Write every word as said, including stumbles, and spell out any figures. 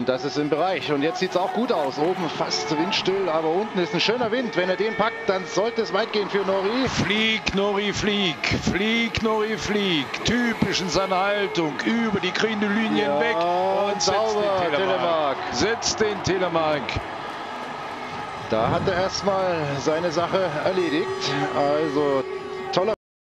Und das ist im Bereich. Und jetzt sieht es auch gut aus. Oben fast windstill, aber unten ist ein schöner Wind. Wenn er den packt, dann sollte es weit gehen für Norrie. Flieg, Norrie, flieg. Flieg, Norrie, flieg. Typisch in seiner Haltung. Über die grüne Linie ja, hinweg. Und sauber, setzt den Telemark. Telemark. Setzt den Telemark. Da hat er erstmal seine Sache erledigt. Also